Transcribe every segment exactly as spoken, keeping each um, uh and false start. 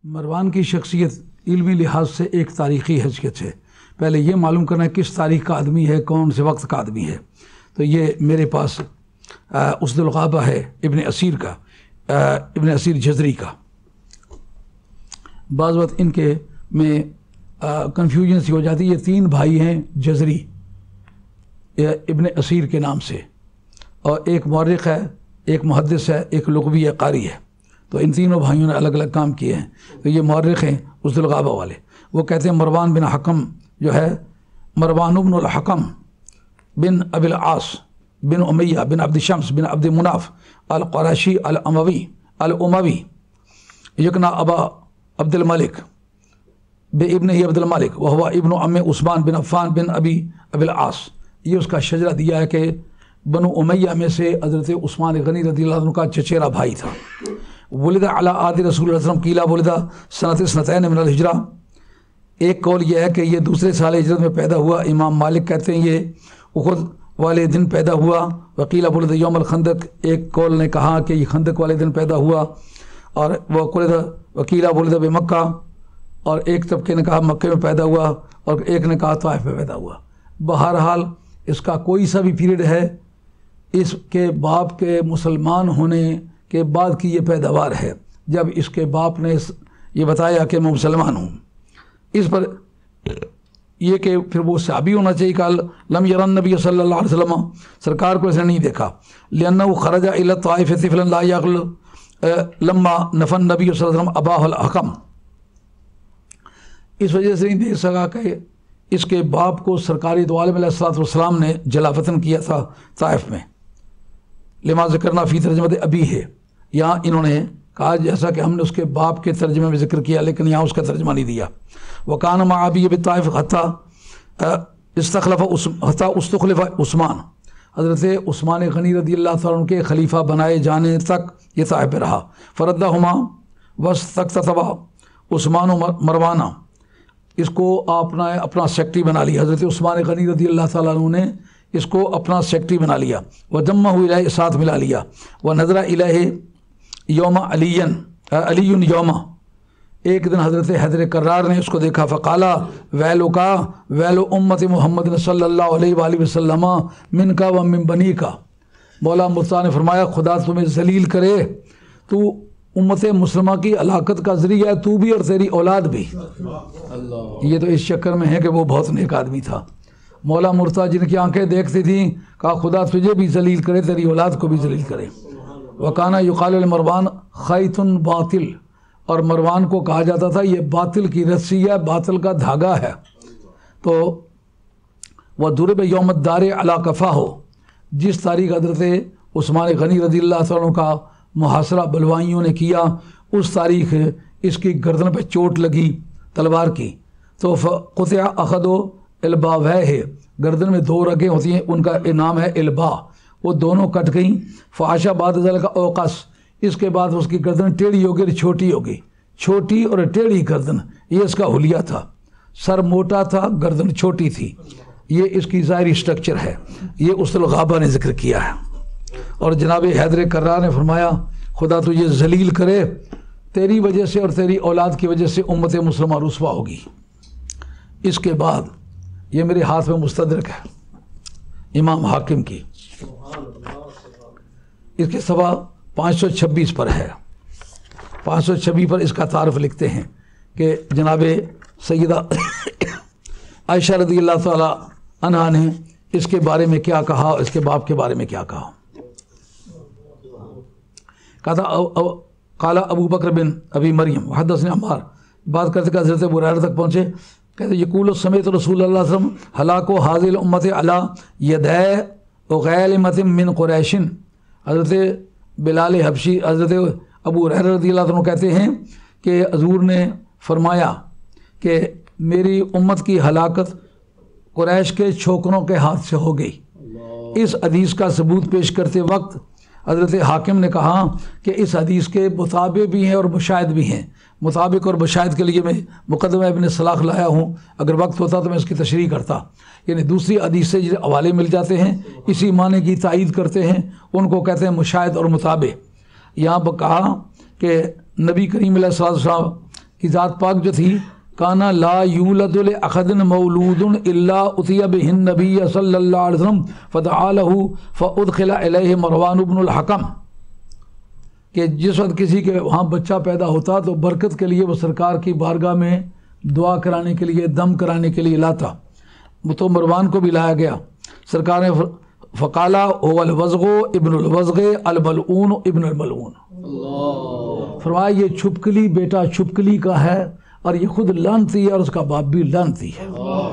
مروان کی شخصیت علمی لحاظ سے ایک تاریخی حیثیت ہے۔ پہلے یہ معلوم کرنا ہے کس تاریخ کا آدمی ہے، کون سے وقت کا آدمی ہے۔ تو یہ میرے پاس اسد الغابہ ہے ابن اسیر کا، ابن اسیر جزری کا۔ بعض وقت ان کے میں کنفیوژن سی ہو جاتی ہے۔ یہ تین بھائی ہیں جزری ابن اسیر کے نام سے، اور ایک مورخ ہے، ایک محدث ہے، ایک لغوی ہے، قاری ہے۔ تو ان تینوں بھائیوں نے الگ الگ کام کیے ہیں۔ تو یہ مورخ ہیں اسد الغابہ والے۔ وہ کہتے ہیں مروان بن حکم جو ہے، مروان بن الحکم بن ابی العاص بن امیہ بن عبد شمس بن عبد مناف القرشی الاموی الاموی یکنا ابا عبد الملک بے ابن ہی عبد الملک وہو ابن ام عثمان بن عفان بن ابی ابی العاص۔ یہ اس کا شجرہ دیا ہے کہ بنو امیہ میں سے حضرت عثمان غنی رضی اللہ عنہ کا چچیرا بھائی تھا۔ ولد علی عہد رسول اللہ صلی اللہ علیہ وسلم قیل ولد سنۃ سنتین من الہجرہ۔ ایک قول یہ ہے کہ یہ دوسرے سال ہجرت میں پیدا ہوا۔ امام مالک کہتے ہیں یہ احد والے دن پیدا ہوا۔ وقیل ولد یوم الخندق، ایک قول نے کہا کہ یہ خندق والے دن پیدا ہوا۔ اور وہ ولد وقیل ولد بمکہ، اور ایک طبقے نے کہا مکے میں پیدا ہوا، اور ایک نے کہا طائف میں پیدا ہوا۔ بہرحال اس کا کوئی سا بھی پیریڈ ہے، اس کے باپ کے مسلمان ہونے کے بعد کی یہ پیداوار ہے، جب اس کے باپ نے یہ بتایا کہ میں مسلمان ہوں۔ اس پر یہ کہ پھر وہ صحابی ہونا چاہیے کہ لم یر النبی صلی اللہ علیہ وسلم، سرکار کو اس نے نہیں دیکھا۔ لأنه خرج الى الطائف طفلا لا يعقل لما نفى النبی صلی اللہ علیہ وسلم اباہ الحکم۔ اس وجہ سے نہیں دیکھ سکا کہ اس کے باپ کو سرکاری دو عالم علیہ الصلوۃ والسلام نے جلاوطن کیا تھا طائف میں۔ لما ذکرنا فی ترجمۃ ابی ہے، یہاں انہوں نے کہا جیسا کہ ہم نے اس کے باپ کے ترجمے میں ذکر کیا، لیکن یہاں اس کا ترجمہ نہیں دیا۔ وکان مع ابی بالطائف حتی استخلف حتی استخلف عثمان، حضرت عثمان غنی رضی اللہ تعالیٰ عنہ کے خلیفہ بنائے جانے تک یہ طائف پہ رہا۔ فردہما واستقطب عثمان و مروانہ، اس کو اپنا اپنا سیکٹری بنا لیا۔ حضرت عثمان غنی رضی اللہ تعالیٰ عنہ نے اس کو اپنا سیکٹری بنا لیا۔ وضمہ الیہ، ساتھ ملا لیا۔ ونظر الیہ یوم علی علی یوم، ایک دن حضرت حیدر کرار نے اس کو دیکھا۔ فقالا ویلو کا ویلو امت محمد صلی اللہ علیہ وآلہ وسلم من کا و من بنی کا۔ مولا مرتضیٰ نے فرمایا خدا تمہیں ذلیل کرے، تو امت مسلمہ کی ہلاکت کا ذریعہ ہے، تو بھی اور تیری اولاد بھی۔ یہ تو اس چکر میں ہے کہ وہ بہت نیک آدمی تھا۔ مولا مرتضیٰ جن کی آنکھیں دیکھتی تھیں، کہا خدا تجھے بھی ذلیل کرے، تیری اولاد کو بھی ذلیل کرے۔ وکانا یقال لمروان خیط باطل، اور مروان کو کہا جاتا تھا یہ باطل کی رسی ہے، باطل کا دھاگا ہے۔ تو وہ ضرب یوم الدار علی کفاہ، جس تاریخ حضرت عثمان غنی رضی اللہ عنہ کا محاصرہ بلوائیوں نے کیا، اس تاریخ اس کی گردن پہ چوٹ لگی تلوار کی۔ تو قطع اخذ الباوہ ہے، گردن میں دو رگیں ہوتی ہیں، ان کا نام ہے البا، وہ دونوں کٹ گئیں۔ فعاشا بعد ذلك اوقس، اس کے بعد اس کی گردن ٹیڑھی ہو گئی، چھوٹی ہو گئی۔ چھوٹی اور ٹیڑھی گردن، یہ اس کا حلیہ تھا۔ سر موٹا تھا، گردن چھوٹی تھی۔ یہ اس کی ظاہری سٹرکچر ہے، یہ اسد الغابہ نے ذکر کیا ہے۔ اور جناب حیدر کرار نے فرمایا خدا تجھے ذلیل کرے، تیری وجہ سے اور تیری اولاد کی وجہ سے امت مسلمہ رسوا ہوگی۔ اس کے بعد یہ میرے ہاتھ میں مستدرک ہے امام حاکم کی، اس کے صفحہ پانچ سو چھبیس پر ہے۔ پانچ سو چھبیس پر اس کا تعارف لکھتے ہیں کہ جناب سیدہ عائشہ رضی اللہ تعالی عنہا نے اس کے بارے میں کیا کہا، اس کے باپ کے بارے میں کیا کہا۔ کہا تھا قال ابو بکر بن ابی مریم حدثنا عمار، بات کرتے کہ حضرت ابو ہریرہ تک پہنچے، کہتے یقول سمیعت رسول اللہ صلی اللہ علیہ وسلم ہلاک حاذی الامت علی یدی غیلمۃ من قریش۔ حضرت بلال حبشی حضرت ابو ہریرہ رضی اللہ عنہ کہتے ہیں کہ حضور نے فرمایا کہ میری امت کی ہلاکت قریش کے چھوکروں کے ہاتھ سے ہو گئی۔ اس حدیث کا ثبوت پیش کرتے وقت حضرت حاکم نے کہا کہ اس حدیث کے مطابق بھی ہیں اور مشاہد بھی ہیں۔ مطابق اور مشاہد کے لیے میں مقدمہ ابن صلاح لایا ہوں، اگر وقت ہوتا تو میں اس کی تشریح کرتا۔ یعنی دوسری حدیث سے جو حوالے مل جاتے ہیں، اسی معنی کی تائید کرتے ہیں، ان کو کہتے ہیں مشاہد اور مطابق۔ یہاں پر کہا کہ نبی کریم علیہ الصلوۃ والسلام کی ذات پاک جو تھی، کانا لا یولد لاحد مولود الا اتی بہ النبی صلی اللہ علیہ وسلم فدعا لہ فادخل الیہ مروان بن الحکم، کہ جس وقت کسی کے وہاں بچہ پیدا ہوتا تو برکت کے لیے وہ سرکار کی بارگاہ میں دعا کرانے کے لیے، دم کرانے کے لیے لاتا، تو مروان کو بھی لایا گیا۔ سرکار نے فقالا هو الوزغ ابن الوزغ الملعون ابن الملعون، فرمایا یہ چھپکلی بیٹا چھپکلی کا ہے اور یہ خود لعنتی ہے اور اس کا باپ بھی لعنتی ہے۔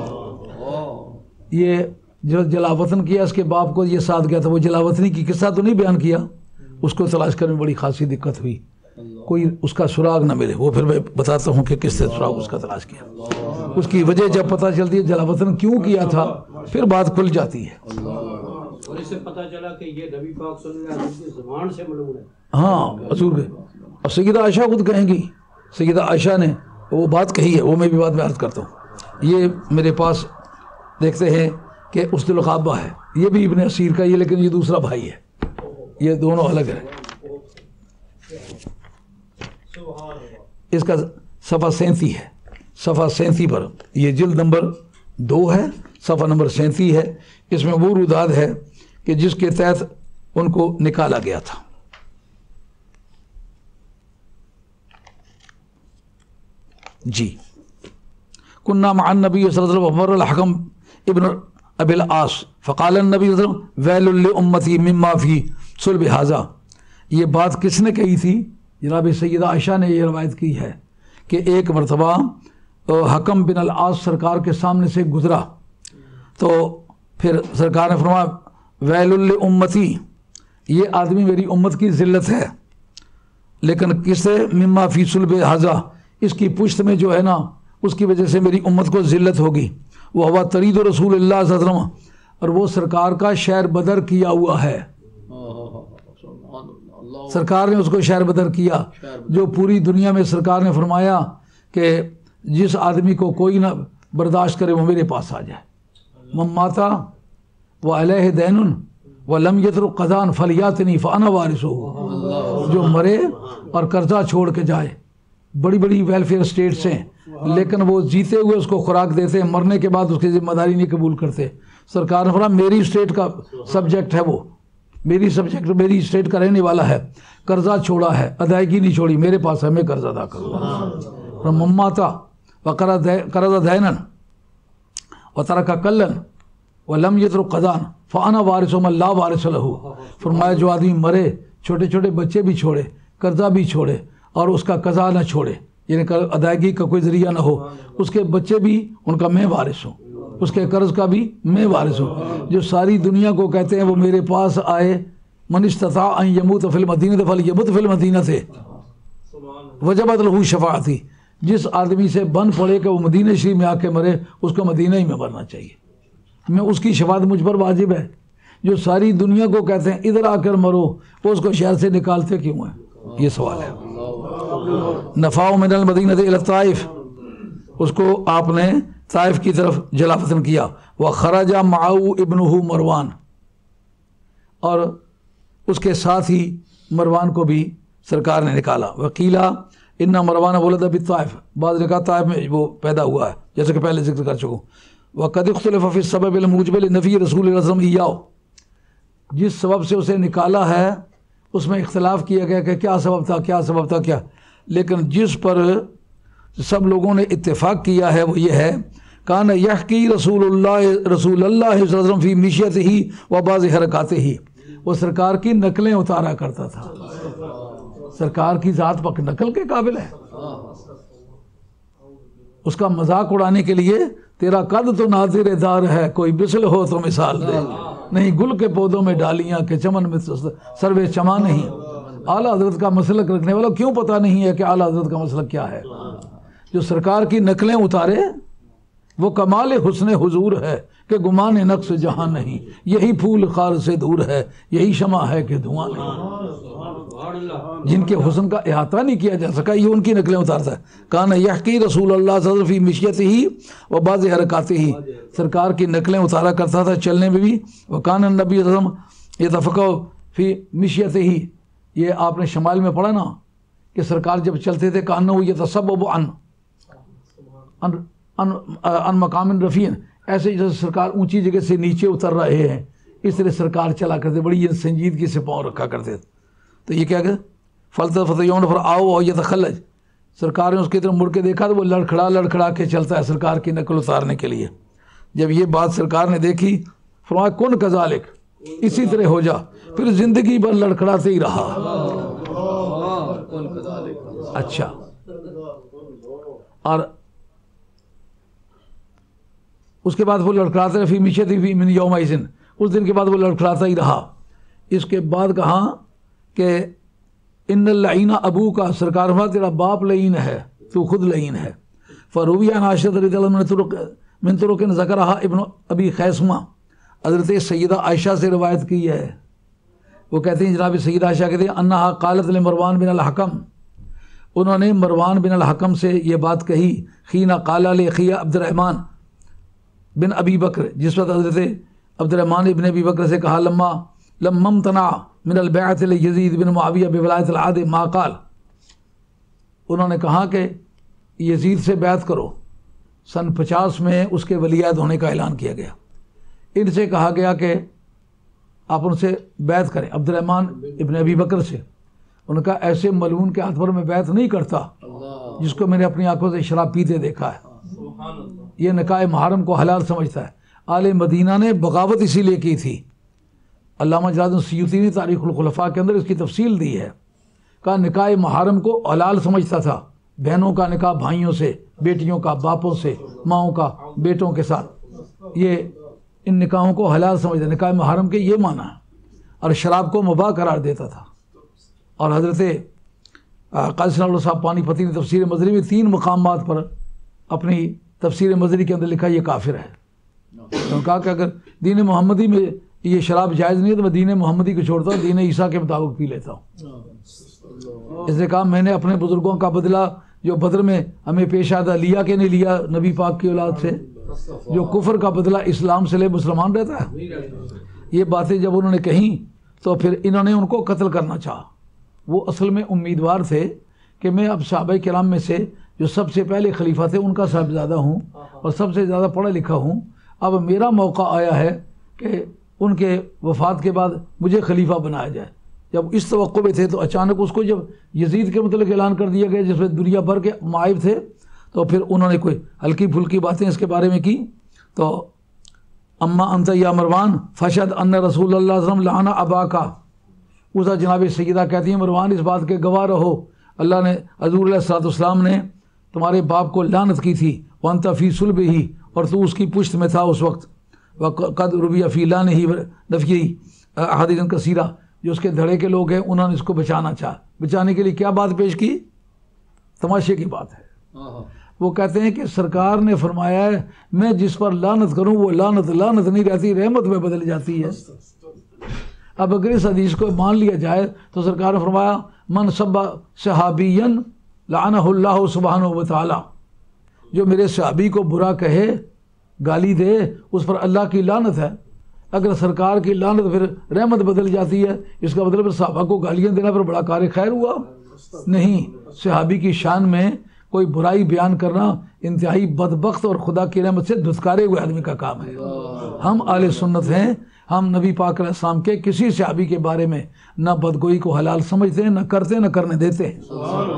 یہ جو جلاوطن کیا اس کے باپ کو یہ ساتھ گیا تھا، وہ جلاوطنی کی قصہ تو نہیں بیان کیا، اس کو تلاش کرنے میں بڑی خاصی دقت ہوئی، کوئی اس کا سراغ نہ ملے، وہ پھر میں بتاتا ہوں کہ کس سے سراغ اس کا تلاش کیا، اس کی وجہ جب پتہ چلتی ہے جلاوطن کیوں کیا تھا پھر بات کھل جاتی ہے۔ اور اس سے پتہ چلا کہ یہ نبی پاک صلی اللہ علیہ وسلم کی زبان سے ملعون ہے۔ ہاں حضور کے، اور سیدہ عائشہ خود کہیں گی، سیدہ عائشہ نے وہ بات کہی ہے، وہ میں بھی بعد میں عرض کرتا ہوں۔ یہ میرے پاس دیکھتے ہیں کہ اسد الغابہ ہے، یہ بھی ابن اسیر کا یہ، لیکن یہ دوسرا بھائی ہے، یہ دونوں الگ ہیں۔ اس کا صفحہ سینتی ہے، صفحہ سینتی پر یہ جلد نمبر دو ہے، صفحہ نمبر سینتی ہے، اس میں وہ روداد ہے کہ جس کے تحت ان کو نکالا گیا تھا۔ جی کننا مع النبی صلی اللہ علیہ وسلم ومر الحکم ابن ابی العاص فقال النبی صلی اللہ علیہ وسلم ویل لامتی مما فی صلب ھذا، یہ بات کس نے کہی تھی؟ جناب سیدہ عائشہ نے یہ روایت کی ہے کہ ایک مرتبہ حکم بن العاص سرکار کے سامنے سے گزرا تو پھر سرکار نے فرمایا ویل لامتی، یہ آدمی میری امت کی ذلت ہے، لیکن کس سے؟ مما فی صلب ھذا، اس کی پشت میں جو ہے نا اس کی وجہ سے میری امت کو ذلت ہوگی۔ وہ ہوا ترید رسول اللہ صلی اللہ علیہ وسلم، اور وہ سرکار کا شہر بدر کیا ہوا ہے، سرکار نے اس کو شہر بدر کیا، جو پوری دنیا میں سرکار نے فرمایا کہ جس آدمی کو کوئی نہ برداشت کرے وہ میرے پاس آ جائے۔ من ماتا وعلیہ دین ولم یترک قضاء فلیاتنی فانا وارثہ، جو مرے اور قرضہ چھوڑ کے جائے، بڑی بڑی ویلفیئر اسٹیٹس ہیں لیکن وہ جیتے ہوئے اس کو خوراک دیتے ہیں، مرنے کے بعد اس کی ذمہ داری نہیں قبول کرتے۔ سرکار نے فرمایا میری اسٹیٹ کا سبجیکٹ ہے، وہ میری سبجیکٹ میری اسٹیٹ کا رہنے والا ہے، قرضہ چھوڑا ہے، ادائیگی نہیں چھوڑی، میرے پاس ہے، میں قرض ادا کروں گا۔ مماتا وقرض دینا وترک کلن ولم یترک قضاء فانا وارث من لا وارث لہ، فرمایا جو آدمی مرے، چھوٹے چھوٹے بچے بھی چھوڑے، قرضہ بھی چھوڑے اور اس کا قضا نہ چھوڑے، یعنی ادائیگی کا کوئی ذریعہ نہ ہو، اس کے بچے بھی ان کا میں وارث ہوں، اس کے قرض کا بھی میں وارث ہوں، جو ساری دنیا کو کہتے ہیں وہ میرے پاس آئے، من استطاع ان یموت فی المدینہ فلیمت فی المدینہ سے وجبت لہ شفاعتی، جس آدمی سے بن پڑے کہ وہ مدینہ شریف میں آ کے مرے اس کو مدینہ ہی میں مرنا چاہیے، میں اس کی شفاعت مجھ پر واجب ہے۔ جو ساری دنیا کو کہتے ہیں ادھر آ کر مرو، وہ اس کو شہر سے نکالتے کیوں ہیں؟ یہ سوال ہے۔ نفاء من المدینہ الی الطائف، اس کو آپ نے طائف کی طرف جلاوطن کیا۔ وخرج معه ابنہ مروان، اور اس کے ساتھ ہی مروان کو بھی سرکار نے نکالا۔ وقیلا ان مروان ولد بالطائف، بعض نے کہا طائف میں وہ پیدا ہوا ہے، جیسے کہ پہلے ذکر کر چکوں۔ وقد اختلف فی السبب الموجب لنفی رسول اللہ صلی اللہ علیہ وسلم ایاہ، جس سبب سے اسے نکالا ہے اس میں اختلاف کیا گیا کہ کیا سبب تھا کیا سبب تھا کیا، لیکن جس پر سب لوگوں نے اتفاق کیا ہے وہ یہ ہے کان یحکی رسول اللہ رسول اللہ صلی اللہ علیہ وسلم فی مشیتہ و بعض حرکاتہ، وہ سرکار کی نقلیں اتارا کرتا تھا۔ سرکار کی ذات پاک نقل کے قابل ہے، اس کا مذاق اڑانے کے لیے تیرا قد تو ناظر دار ہے، کوئی بسل ہو تو مثال دے، نہیں گل کے پودوں میں ڈالیاں کہ چمن میں سروے چما نہیں۔ اعلیٰ حضرت کا مسلک رکھنے والا کیوں پتہ نہیں ہے کہ اعلیٰ حضرت کا مسلک کیا ہے؟ جو سرکار کی نقلیں اتارے وہ کمال حسن حضور ہے کہ گمان نقص جہاں نہیں، یہی پھول خار سے دور ہے، یہی شمع ہے کہ دھواں نہیں۔ جن کے حسن کا احاطہ نہیں کیا جا سکا یہ ان کی نقلیں اتارتا ہے۔ کان یحکی رسول اللہ صلی اللہ علیہ وسلم فی مشیتہ و بعض حرکاتہ، سرکار کی نقلیں اتارا کرتا تھا چلنے میں بھی۔ وکان النبی صلی اللہ علیہ وسلم یتفقہ فی مشیتہ، یہ آپ نے شمال میں پڑھا نا کہ سرکار جب چلتے تھے کہنا وہ یتصبب عن ان ان مقام رفیع، ایسے جیسے سرکار اونچی جگہ سے نیچے اتر رہے ہیں اس طرح سرکار چلا کرتے، بڑی سنجیدگی سے پاؤں رکھا کرتے تھے. تو یہ کیا کہ فلتفت یوم پر آؤ اور یتخلج، سرکار نے اس کی طرف مڑ کے دیکھا تو وہ لڑکھڑا لڑکھڑا کے چلتا ہے سرکار کی نقل اتارنے کے لیے. جب یہ بات سرکار نے دیکھی فرمایا کن کذالک، اسی طرح ہو جا. پھر زندگی بھر لڑکھڑاتے ہی رہا. اچھا، اور اس کے بعد وہ لڑکھڑاتے رہے فی مشیتی فی من یومئذ، اس دن کے بعد وہ لڑکھڑاتا ہی رہا. اس کے بعد کہا کہ ان اللعین ابو کا، سرکار فرمایا تیرا باپ لعین ہے، تو خود لعین ہے. فروی عن عائشہ رضی اللہ عنہا من طرق ذکرہا ابن ابی خیثمہ، حضرت سیدہ عائشہ سے روایت کی ہے. وہ کہتے ہیں جناب سیدہ عائشہ کہتے ہیں انہا قالت لمروان بن الحکم، انہوں نے مروان بن الحکم سے یہ بات کہی حین قال لاخی عبد الرحمن بن ابی بکر، جس وقت حضرت عبد الرحمن ابن ابی بکر سے کہا لما لما امتنع من البیعۃ لیزید بن معاویہ بولایۃ العہد ما قال، انہوں نے کہا کہ یزید سے بیعت کرو. سن پچاس میں اس کے ولیعہد ہونے کا اعلان کیا گیا. ان سے کہا گیا کہ آپ ان سے بیعت کریں، عبد الرحمن ابن ابی بکر سے. ان کا ایسے ملعون کے ہاتھ پر میں بیعت نہیں کرتا جس کو میں نے اپنی آنکھوں سے شراب پیتے دیکھا ہے. یہ نکاح محرم کو حلال سمجھتا ہے. آل مدینہ نے بغاوت اسی لیے کی تھی. علامہ جلال الدین سیوطی نے تاریخ الخلفاء کے اندر اس کی تفصیل دی ہے. کہا نکاح محرم کو حلال سمجھتا تھا، بہنوں کا نکاح بھائیوں سے، بیٹیوں کا باپوں سے، ماؤں کا بیٹوں کے ساتھ، یہ ان نکاحوں کو حلال سمجھتا. نکاح محرم کے یہ معنی ہے. اور شراب کو مباح قرار دیتا تھا. اور حضرت قاضی ثناء اللہ صاحب پانی پتی نے تفسیر مظہری میں تین مقامات پر اپنی تفسیر مظہری کے اندر لکھا یہ کافر ہے. انہوں نے کہا کہ اگر دین محمدی میں یہ شراب جائز نہیں ہے تو میں دین محمدی کو چھوڑتا ہوں، دین عیسیٰ کے مطابق پی لیتا ہوں. اس نے کہا میں نے اپنے بزرگوں کا بدلہ جو بدر میں ہمیں پیش آتا لیا کہ نہیں لیا نبی پاک کی اولاد سے، جو کفر کا بدلہ اسلام سے لے مسلمان رہتا ہے. یہ باتیں جب انہوں نے کہیں تو پھر انہوں نے ان کو قتل کرنا چاہا. وہ اصل میں امیدوار تھے کہ میں اب صحابہ کرام میں سے جو سب سے پہلے خلیفہ تھے ان کا صاحبزادہ ہوں اور سب سے زیادہ پڑھا لکھا ہوں. اب میرا موقع آیا ہے کہ ان کے وفات کے بعد مجھے خلیفہ بنایا جائے. جب اس توقع میں تھے تو اچانک اس کو جب یزید کے متعلق اعلان کر دیا گیا جس میں دنیا بھر کے معائب تھے، تو پھر انہوں نے کوئی ہلکی پھلکی باتیں اس کے بارے میں کی. تو اما انت یا مروان فشد ان رسول اللہ صلی اللہ علیہ وسلم لعن ابا کا، اسا جناب سیدہ کہتی ہیں مروان اس بات کے گواہ رہو اللہ نے حضور علیہ الصلوۃ والسلام نے تمہارے باپ کو لعنت کی تھی. وانت فی صلب ہی، اور تو اس کی پشت میں تھا اس وقت. وقد ربی فی لعنہ ہی نفی احادیث کثیرہ، جو اس کے دھڑے کے لوگ ہیں انہوں نے اس کو بچانا چاہا. بچانے کے لیے کیا بات پیش کی؟ تماشے کی بات ہے. وہ کہتے ہیں کہ سرکار نے فرمایا ہے میں جس پر لعنت کروں وہ لعنت لعنت نہیں رہتی، رحمت میں بدل جاتی ہے. اب اگر اس حدیث کو مان لیا جائے تو سرکار نے فرمایا من سب صحابیا لعنہ اللہ سبحانہ و تعالی، جو میرے صحابی کو برا کہے گالی دے اس پر اللہ کی لعنت ہے. اگر سرکار کی لعنت پھر رحمت بدل جاتی ہے، اس کا مطلب صحابہ کو گالیاں دینا پھر بڑا کار خیر ہوا نہیں. صحابی کی شان میں کوئی برائی بیان کرنا انتہائی بدبخت اور خدا کی رحمت سے دھتکارے ہوئے آدمی کا کام ہے. ہم اہل سنت ہیں، ہم نبی پاک علیہ السلام کے کسی صحابی کے بارے میں نہ بدگوئی کو حلال سمجھتے ہیں، نہ کرتے نہ کرنے دیتے ہیں.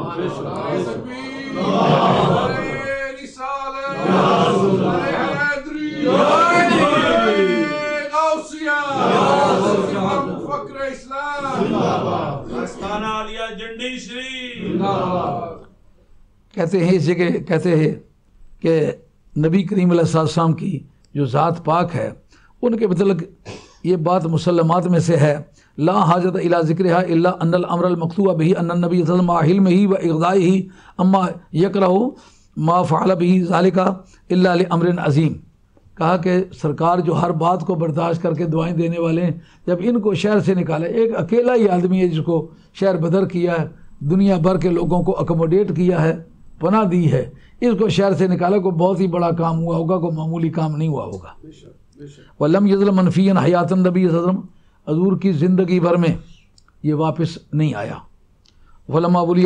کہتے ہیں اس جگہ کہتے ہیں کہ نبی کریم علیہ السلام کی جو ذات پاک ہے ان کے متعلق یہ بات مسلمات میں سے ہے. لا حاجت الی ذکرها الا ان الامر المقطوع به ان النبي صلی اللہ علیہ وسلم علمه واغضائه اما يكره ما فعل به ذلك الا لامر عظیم. کہا کہ سرکار جو ہر بات کو برداشت کر کے دعائیں دینے والے ہیں، جب ان کو شہر سے نکالے، ایک اکیلا ہی آدمی ہے جس کو شہر بدر کیا ہے، دنیا بھر کے لوگوں کو اکوموڈیٹ کیا ہے، پناہ دی ہے، اس کو شہر سے نکالا کوئی بہت ہی بڑا کام ہوا ہوگا، کوئی معمولی کام نہیں ہوا ہوگا. وَلَمْ يَزْلَ مَنْفِيًا حَيَاتَ النَّبِيِّ صلی اللہ علیہ وسلم، حضور کی زندگی بھر میں یہ واپس نہیں آیا. وَلَمَّا وُلِيَ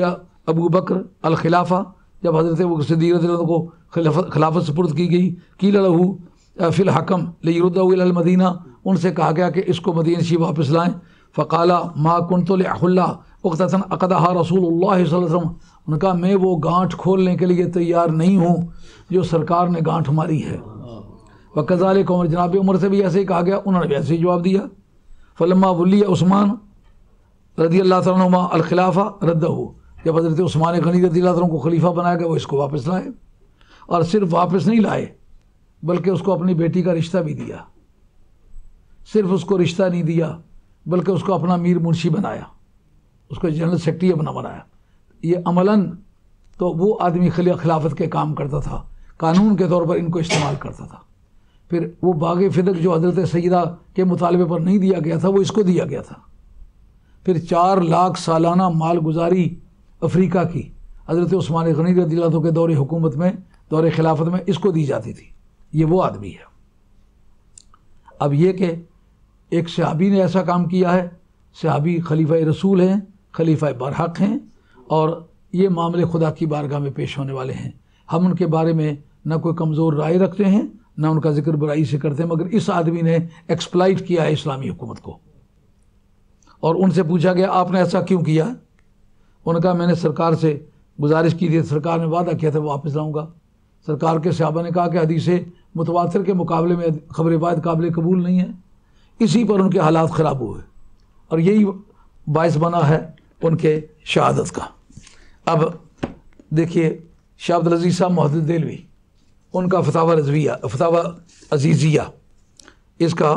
ابو بکر الخلافہ، جب حضرت ابو صدیق رضی اللہ عنہ کو خلافت سپرد کی گئی، قیل لہ فی الحکم لیردہ الی المدینہ، ان سے کہا گیا کہ اس کو مدینہ شریف واپس لائیں، فقال ما کنت لأحلہ عقدۃ عقدہا رسول اللہ صلی اللہ علیہ وسلم، انہوں نے کہا میں وہ گانٹھ کھولنے کے لیے تیار نہیں ہوں جو سرکار نے گانٹھ ماری ہے۔ وکذالک عمر، جناب عمر سے بھی ایسے ہی کہا گیا، انہوں نے بھی ایسے ہی جواب دیا۔ فلما ولی عثمان رضی اللہ تعالیٰ عنہ الخلافہ ردہ، جب حضرت عثمان غنی رضی اللہ عنہ کو خلیفہ بنایا گیا وہ اس کو واپس لائے، اور صرف واپس نہیں لائے بلکہ اس کو اپنی بیٹی کا رشتہ بھی دیا۔ صرف اس کو رشتہ نہیں دیا بلکہ اس کو اپنا میر منشی بنایا، اس کو جنرل سیکرٹری اپنا بنایا۔ یہ عملاً تو وہ آدمی خلافت کے کام کرتا تھا، قانون کے طور پر ان کو استعمال کرتا تھا۔ پھر وہ باغ فدق جو حضرت سیدہ کے مطالبے پر نہیں دیا گیا تھا وہ اس کو دیا گیا تھا۔ پھر چار لاکھ سالانہ مال گزاری افریقہ کی حضرت عثمان غنی رضی اللہ عنہ کے دور حکومت میں، دور خلافت میں اس کو دی جاتی تھی۔ یہ وہ آدمی ہے۔ اب یہ کہ ایک صحابی نے ایسا کام کیا ہے، صحابی خلیفہ رسول ہیں، خلیفہ برحق ہیں، اور یہ معاملے خدا کی بارگاہ میں پیش ہونے والے ہیں۔ ہم ان کے بارے میں نہ کوئی کمزور رائے رکھتے ہیں نہ ان کا ذکر برائی سے کرتے ہیں، مگر اس آدمی نے ایکسپلائٹ کیا ہے اسلامی حکومت کو۔ اور ان سے پوچھا گیا آپ نے ایسا کیوں کیا؟ انہوں نے کہا میں نے سرکار سے گزارش کی تھی، سرکار نے وعدہ کیا تھا واپس لاؤں گا۔ سرکار کے صحابہ نے کہا کہ حدیث متواتر کے مقابلے میں خبر واحد قابل قبول نہیں ہے۔ اسی پر ان کے حالات خراب ہوئے اور یہی باعث بنا ہے ان کے شہادت کا۔ اب دیکھیے شاہ عبد العزیز صاحب محدث دہلوی، ان کا فتاوی رضویہ فتاوی عزیزیہ، اس کا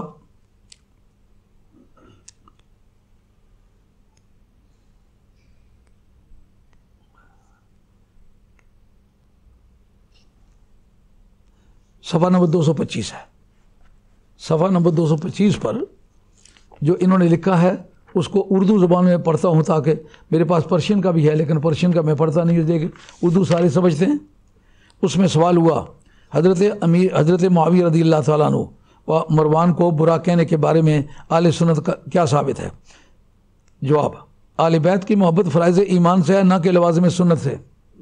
صفحہ نمبر دو سو پچیس ہے۔ صفحہ نمبر دو سو پچیس پر جو انہوں نے لکھا ہے اس کو اردو زبان میں پڑھتا ہوں تاکہ میرے پاس پرشین کا بھی ہے لیکن پرشین کا میں پڑھتا نہیں ہوں، دیکھ اردو سارے سمجھتے ہیں۔ اس میں سوال ہوا حضرت امیر حضرت معاویہ رضی اللہ تعالیٰ عنہ و مروان کو برا کہنے کے بارے میں اہل سنت کا کیا ثابت ہے؟ جواب، اہل بیت کی محبت فرائض ایمان سے ہے نہ کہ لوازم سنت سے۔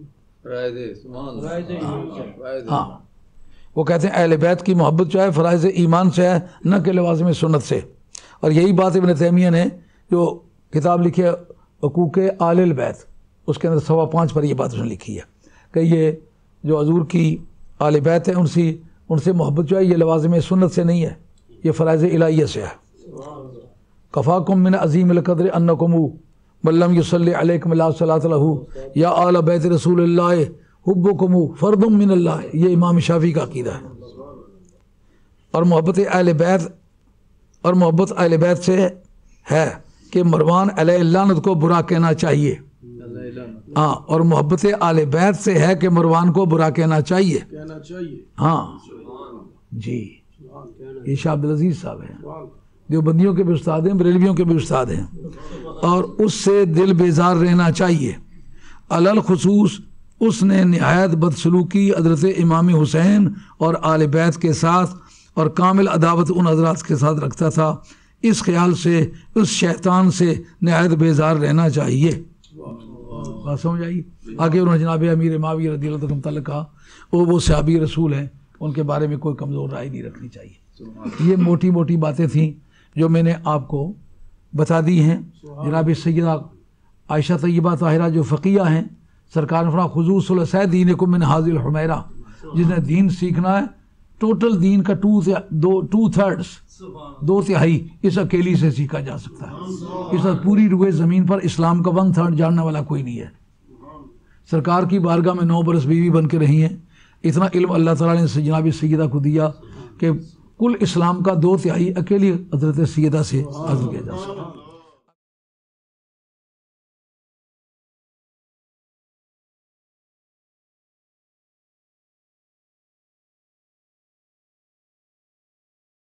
ہاں، وہ کہتے ہیں اہل بیت کی محبت جو ہے فرائض ایمان سے ہے نہ کہ لوازم سنت سے، اور یہی بات ابن تیمیہ نے جو کتاب لکھی ہے حقوق آل البیت، اس کے اندر سوا پانچ پر یہ بات اس نے لکھی ہے کہ یہ جو حضور کی آل بیت ہے ان سے ان سے محبت جو ہے یہ لوازم سنت سے نہیں ہے، یہ فرائض الہیہ سے ہے۔ کفاکم من عظیم القدر انکم من لم یصلی علیکم لا صلاۃ لہ یا آل بیت رسول اللہ حبکم فرد من اللہ، یہ امام شافعی کا عقیدہ ہے۔ اور محبت اہل بیت اور محبت اہل بیت سے ہے کہ مروان علیہ لعنت کو برا کہنا چاہیے، ہاں، اور محبت اہل بیت سے ہے کہ مروان کو برا کہنا چاہیے، ہاں جی۔ یہ شاہ عبد العزیز صاحب ہیں، دیوبندیوں کے بھی استاد ہیں، بریلویوں کے بھی استاد ہیں، اور اس سے دل بیزار رہنا چاہیے۔ علل خصوص اس نے نہایت بدسلوکی حضرت امام حسین اور آل بیت کے ساتھ اور کامل عداوت ان حضرات کے ساتھ رکھتا تھا، اس خیال سے اس شیطان سے نہایت بیزار رہنا چاہیے۔ بات سمجھ آئی؟ آگے انہوں نے جناب امیر معاویہ رضی اللہ عنہ کے متعلق کہا وہ وہ صحابی رسول ہیں، ان کے بارے میں کوئی کمزور رائے نہیں رکھنی چاہیے۔ یہ موٹی موٹی باتیں تھیں جو میں نے آپ کو بتا دی ہیں۔ جناب سیدہ عائشہ طیبہ طاہرہ جو فقیہ ہیں، سرکار نے فرمایا خذوا ثلثی دینکم من ھذہ الحمیرہ، جس نے دین سیکھنا ہے ٹوٹل دین کا ٹو دو ٹو تھرڈس دو تہائی اس اکیلی سے سیکھا جا سکتا ہے۔ اس وقت پوری روئے زمین پر اسلام کا ون تھرڈ جاننے والا کوئی نہیں ہے۔ سرکار کی بارگاہ میں نو برس بیوی بن کے رہی ہیں، اتنا علم اللہ تعالیٰ نے جناب سیدہ کو دیا کہ کل اسلام کا دو تہائی اکیلی حضرت سیدہ سے حاصل کیا جا سکتا ہے۔